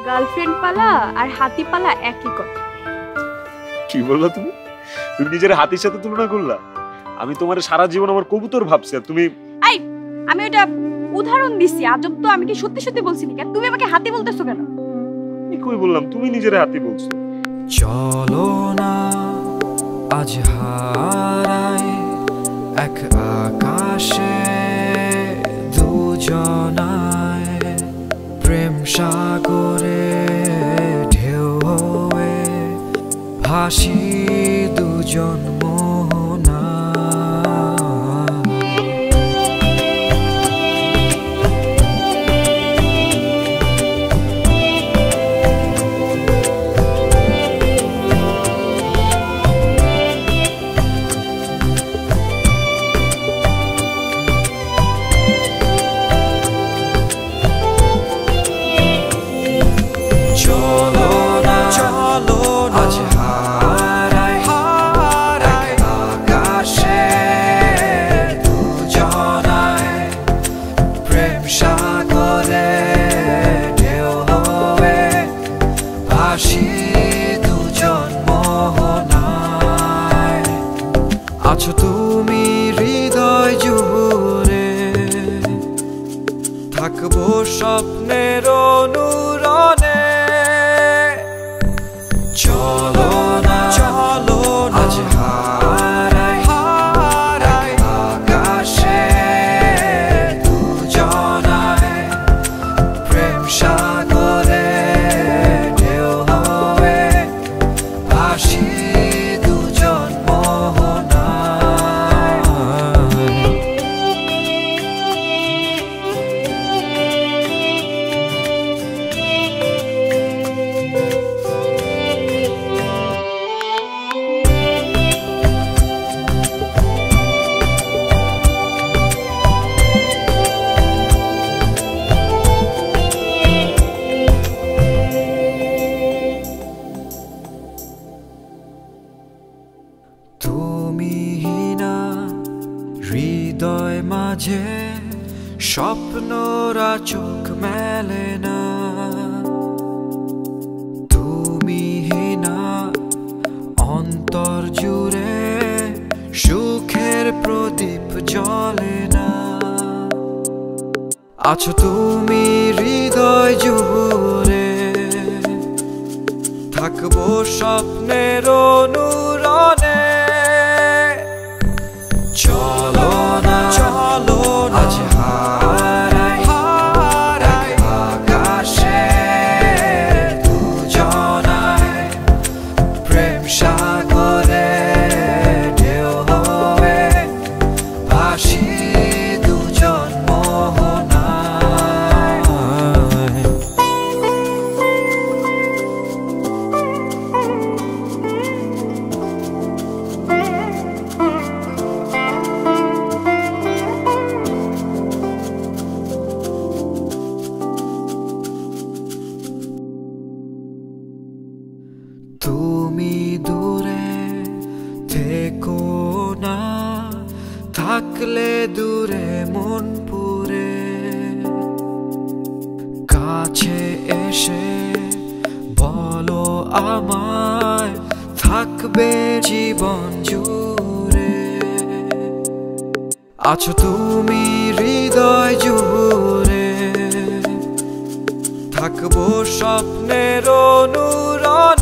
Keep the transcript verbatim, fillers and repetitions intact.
Girlfriend পালা আর হাতি পালা একই কথা। কি বললা তুমি? তুমি নিজের হাতির সাথে তুলনা করলা? আমি তোমার সারা জীবন আমার কবুতর ভাবছি আর তুমি। আই আমি ওটা উদাহরণ দিছি, আজব তো। আমি কি সত্যি সত্যি বলছি নাকি? তুমি আমাকে হাতি বলতেছো কেন? কি কই বললাম? তুমি নিজের হাতি বলছো। চলো না আজ হারাই এক আকাশে দুজনায়, প্রেম সাগরে ঢেউ হয়ে ভাসি দুজন মোহনা। আছো তুমি হৃদয় জুড়ে, থাকবো স্বপ্নের অনুরণে। চলো না চলো আজ হারাই হারাই আকাশে দুজনায়, প্রেম সাগরে ঢেউ হয়ে ভাসি দুজন মোহনা। তুমি না হৃদয় মাঝে স্বপ্নরা চোখ মেলে না, তুমি না অন্তর জুড়ে সুখের প্রদীপ জ্বলে না। আছো তুমি হৃদয় জুড়ে, থাকবো স্বপ্নের অনুরণে। চলো না চলো আজ হারাই হারাই আকাশে দুজনায়, প্রেম সাগরে ঢেউ হয়ে ভাসি দুজন মোহনায়। তুমি দূরে থেকো না, থাকলে দূরে মন পুরে, কাছে এসে বলো আমায় থাকবে জীবন জুড়ে। আছো তুমি হৃদয় জুড়ে, থাকবো স্বপ্নের অনুরণে।